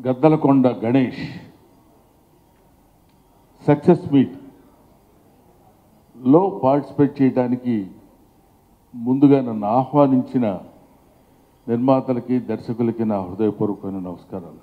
Gaddalakonda Ganesh success meet లో participate చేయడానికి ముందుగా నన్ను ఆహ్వానించిన నిర్మాతలకి దర్శకులకి నా హృదయపూర్వకమైన నమస్కారాలు.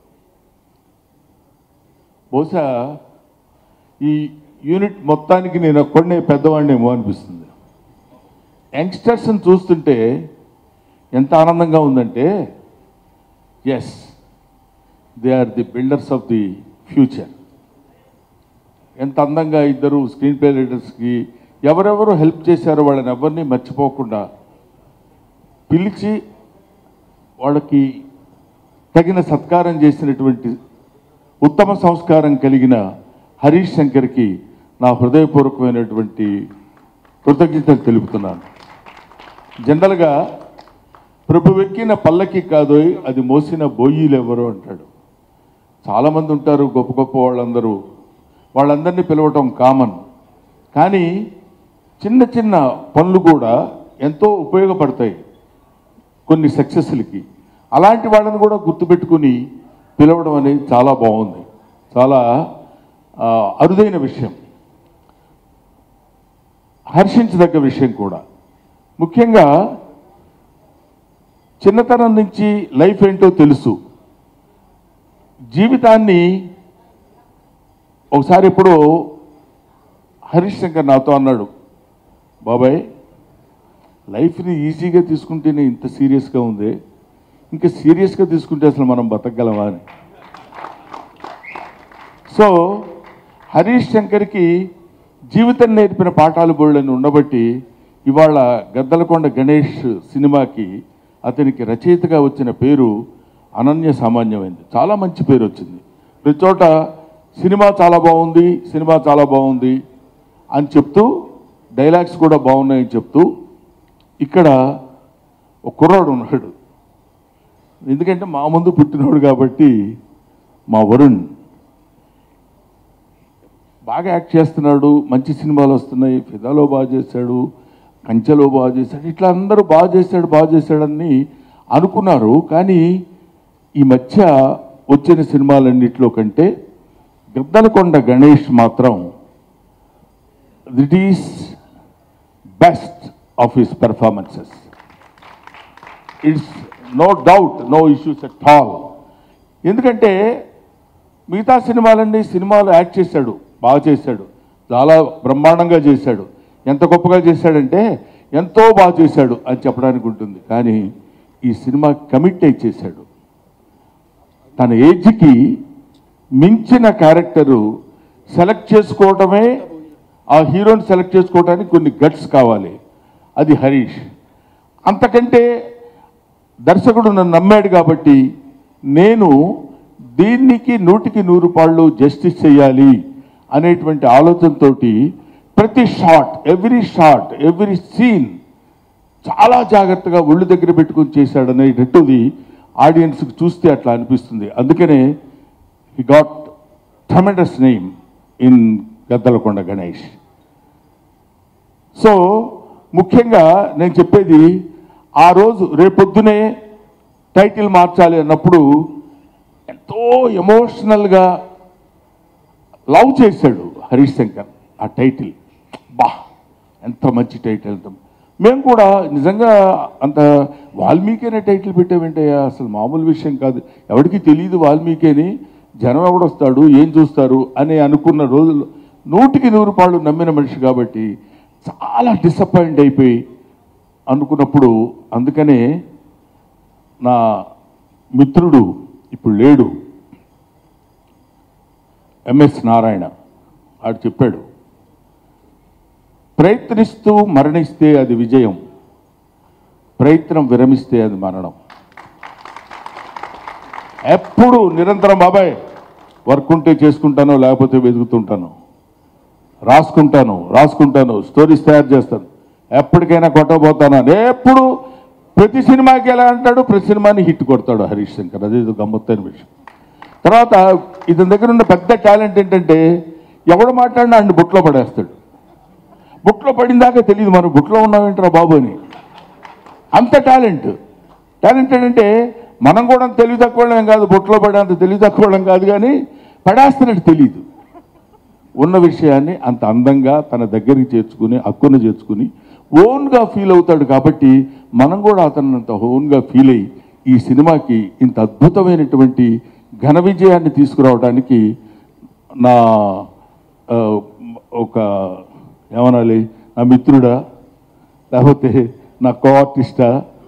బహుశా ఈ యూనిట్ మొత్తానికి నేను ఒక్కడే పెద్దవాడినేమో అనిపిస్తుంది. యంగ్స్టర్స్ని చూస్తుంటే ఎంత ఆనందంగా ఉందంటే, yes, they are the builders of the future. ఎంత అందంగా ఇద్దరు స్క్రీన్ ప్లే రైటర్స్కి ఎవరెవరు హెల్ప్ చేశారో వాళ్ళని ఎవరిని మర్చిపోకుండా పిలిచి వాళ్ళకి తగిన సత్కారం చేసినటువంటి ఉత్తమ సంస్కారం కలిగిన హరీష్ శంకర్కి నా హృదయపూర్వకమైనటువంటి కృతజ్ఞతలు తెలుపుతున్నాను. జనరల్గా ప్రభువెక్కిన పల్లకి కాదోయ్ అది మోసిన బోయీలు ఎవరు అంటాడు. చాలామంది ఉంటారు గొప్ప గొప్ప వాళ్ళందరూ, వాళ్ళందరినీ పిలవటం కామన్. కానీ చిన్న చిన్న పనులు కూడా ఎంతో ఉపయోగపడతాయి కొన్ని సక్సెస్లకి. అలాంటి వాళ్ళని కూడా గుర్తుపెట్టుకుని పిలవడం అనేది చాలా బాగుంది, చాలా అరుదైన విషయం, హర్షించదగ్గ విషయం కూడా. ముఖ్యంగా చిన్నతనం నుంచి లైఫ్ ఏంటో తెలుసు. జీవితాన్ని ఒకసారి ఎప్పుడో హరీష్ శంకర్ నాతో అన్నాడు, బాబాయ్ లైఫ్ని ఈజీగా తీసుకుంటేనే ఇంత సీరియస్గా ఉంది, ఇంకా సీరియస్గా తీసుకుంటే అసలు మనం బతకగలమా అని. సో హరీష్ శంకర్కి జీవితం నేర్పిన పాఠాలు బోళ్ళని ఉండబట్టి ఇవాళ గద్దలకొండ గణేష్ సినిమాకి అతనికి రచయితగా వచ్చిన పేరు అనన్య సామాన్యమైంది. చాలా మంచి పేరు వచ్చింది. ప్రతి చోట సినిమా చాలా బాగుంది, సినిమా చాలా బాగుంది అని చెప్తూ, డైలాగ్స్ కూడా బాగున్నాయని చెప్తూ, ఇక్కడ ఒక కుర్రాడు ఉన్నాడు. ఎందుకంటే మా ముందు పుట్టినోడు కాబట్టి, మా వరుణ్ బాగా యాక్ట్ చేస్తున్నాడు, మంచి సినిమాలు వస్తున్నాయి. ఫిదాలో బాగా చేశాడు, కంచెలో బాగా చేశాడు, ఇట్లా అందరూ బాగా చేశాడని అనుకున్నారు. కానీ ఈ మధ్య వచ్చిన సినిమాలన్నింటిలో కంటే గద్దలకొండ గణేష్ మాత్రం it is best of his performances. It's no doubt, no issues at all. ఎందుకంటే మిగతా సినిమాలు యాక్ట్ చేశాడు, బాగా చేశాడు, చాలా బ్రహ్మాండంగా చేశాడు. ఎంత గొప్పగా చేశాడంటే ఎంతో బాగా చేశాడు అని చెప్పడానికి ఉంటుంది. కానీ ఈ సినిమా కమిట్ అయి చేశాడు. తన ఏజ్కి మించిన క్యారెక్టరు సెలెక్ట్ చేసుకోవటమే, ఆ హీరోని సెలెక్ట్ చేసుకోవడానికి కొన్ని గట్స్ కావాలి. అది హరీష్. అంతకంటే దర్శకుడు నన్ను నమ్మాడు కాబట్టి నేను దీనికి 100కి 100 పాళ్ళు జస్టిస్ చేయాలి అనేటువంటి ఆలోచనతో ప్రతి షాట్, ఎవ్రీ సీన్ చాలా జాగ్రత్తగా ఒళ్ళు దగ్గర పెట్టుకుని చేశాడనేటట్టుది ఆడియన్స్కి చూస్తే అట్లా అనిపిస్తుంది. అందుకనే he got tremendous name in Gaddalakonda Ganesh. So ముఖ్యంగా నేను చెప్పేది, ఆ రోజు రేపొద్దునే టైటిల్ మార్చాలి అన్నప్పుడు ఎంతో ఎమోషనల్గా లవ్ చేశాడు హరీష్ శంకర్ ఆ టైటిల్. బా ఎంత మంచి టైటిల్. మేము కూడా నిజంగా అంత వాల్మీకి అనే టైటిల్ పెట్టామేంటయ్యా, అసలు మామూలు విషయం కాదు, ఎవరికి తెలియదు వాల్మీకి అని, జనం ఎవడొస్తాడు, ఏం చూస్తారు అని అనుకున్న రోజులు 100కి 100 పాళ్ళు నమ్మిన మనిషి కాబట్టి చాలా డిసప్పాయింట్ అయిపోయి అనుకున్నప్పుడు, అందుకనే నా మిత్రుడు ఇప్పుడు లేడు, ఎంఎస్ నారాయణ, ఆడు చెప్పాడు, ప్రయత్నిస్తూ మరణిస్తే అది విజయం, ప్రయత్నం విరమిస్తే అది మరణం. ఎప్పుడు నిరంతరం బాబాయ్ వర్క్ ఉంటే చేసుకుంటాను, లేకపోతే వెతుకుతుంటాను, రాసుకుంటాను, స్టోరీస్ తయారు చేస్తాను, ఎప్పటికైనా కొట్టబోతాను అని ఎప్పుడు ప్రతి సినిమాకి ఎలా అంటాడు, ప్రతి సినిమాని హిట్ కొడతాడు హరీష్ శంకర్. అదేదో గమ్మత్తైన విషయం. తర్వాత ఇతని దగ్గర ఉన్న పెద్ద టాలెంట్ ఏంటంటే, ఎవడు మాట్లాడినా ఆయన బుట్లో పడేస్తాడు. బుట్లో పడిందాకా తెలియదు మనం బుట్లో ఉన్నామేంటారా బాబు అని. అంత టాలెంట్ ఏంటంటే మనం కూడా తెలివి తక్కువడం కాదు, బొట్లో పడేంత తెలివి తక్కువడం కాదు, కానీ పడేస్తున్నట్టు తెలియదు. ఉన్న విషయాన్ని అంత అందంగా తన దగ్గరికి చేర్చుకుని హక్కును చేర్చుకుని ఓన్గా ఫీల్ అవుతాడు. కాబట్టి మనం కూడా అతను అంత ఓన్గా ఫీల్ అయ్యి ఈ సినిమాకి ఇంత అద్భుతమైనటువంటి ఘన విజయాన్ని తీసుకురావడానికి నా ఒక ఏమనాలి, నా మిత్రుడా లేకపోతే నా కో ఆర్టిస్టా,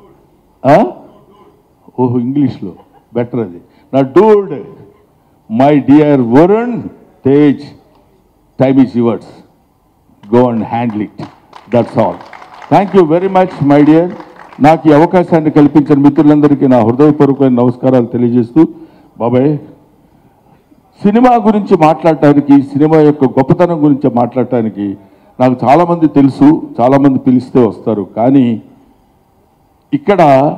ఓహో ఇంగ్లీష్లో బెటర్ అది, నా dude, my dear Varun Tej, time is yours, go and handle it, that's all. Thank you very much my dear. నాకు ఈ అవకాశాన్ని కల్పించిన మిత్రులందరికీ నా హృదయపూర్వకమైన నమస్కారాలు తెలియజేస్తూ, బాబాయ్ సినిమా గురించి మాట్లాడటానికి, సినిమా యొక్క గొప్పతనం గురించి మాట్లాడటానికి నాకు చాలామంది తెలుసు, చాలామంది పిలిస్తే వస్తారు, కానీ ఇక్కడ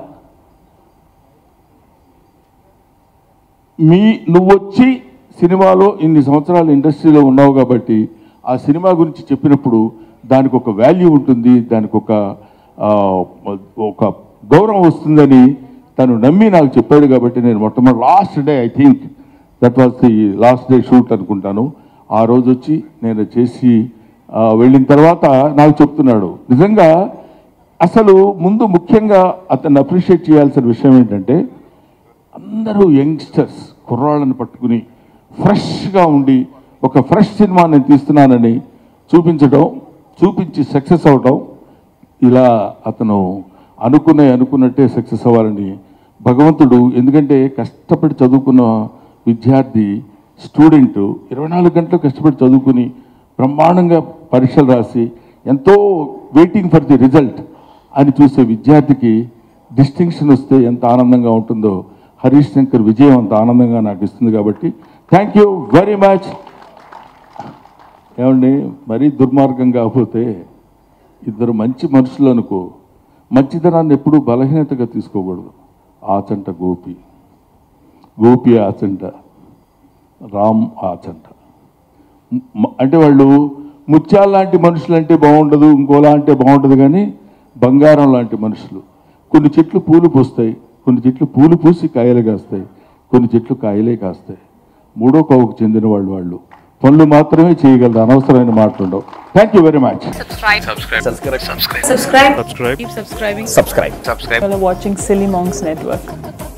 నువ్వొచ్చి సినిమాలో ఇన్ని సంవత్సరాలు ఇండస్ట్రీలో ఉన్నావు కాబట్టి ఆ సినిమా గురించి చెప్పినప్పుడు దానికి ఒక వాల్యూ ఉంటుంది, దానికి ఒక గౌరవం వస్తుందని తను నమ్మి నాకు చెప్పాడు. కాబట్టి నేను మొట్టమొదటి last day, I think that was the last day shoot అనుకుంటాను, ఆ రోజు వచ్చి నేను చేసి వెళ్ళిన తర్వాత నాకు చెప్తున్నాడు. నిజంగా అసలు ముందు ముఖ్యంగా అతన్ని అప్రిషియేట్ చేయాల్సిన విషయం ఏంటంటే, అందరూ యంగ్స్టర్స్ కుర్రాళ్ళని పట్టుకుని ఫ్రెష్గా ఉండి ఒక ఫ్రెష్ సినిమా నేను తీస్తున్నానని చూపించి సక్సెస్ అవడం, ఇలా అతను అనుకున్నట్టే సక్సెస్ అవ్వాలని భగవంతుడు, ఎందుకంటే కష్టపడి చదువుకున్న విద్యార్థి, స్టూడెంట్ 24 గంటలు కష్టపడి చదువుకుని బ్రహ్మాండంగా పరీక్షలు రాసి ఎంతో వెయిటింగ్ ఫర్ ది రిజల్ట్ అని చూసే విద్యార్థికి డిస్టింక్షన్ వస్తే ఎంత ఆనందంగా ఉంటుందో, హరీష్ శంకర్ విజయం అంత ఆనందంగా నాకు ఇస్తుంది. కాబట్టి థ్యాంక్ యూ వెరీ మచ్. ఏమండి, మరీ దుర్మార్గం కాకపోతే ఇద్దరు మంచి మనుషులు అనుకో, మంచితనాన్ని ఎప్పుడూ బలహీనతగా తీసుకోకూడదు. ఆచంట గోపి ఆచంట, రామ్ ఆచంట, అంటే వాళ్ళు ముత్యాల లాంటి మనుషులు అంటే బాగుండదు, ఇంకోలా అంటే బాగుండదు, కానీ బంగారం లాంటి మనుషులు. కొన్ని చెట్లు పూలు పూస్తాయి, కొన్ని చెట్లు పూలు పూసి కాయలు కాస్తాయి, కొన్ని చెట్లు కాయలే కాస్తాయి. మూడో కోవకు చెందిన వాళ్ళు పనులు మాత్రమే చేయగలరు, అనవసరమైన మాట్లాడవు. Thank you very much. Subscribe. Keep subscribing. Subscribe. You're watching Silly Monks Network.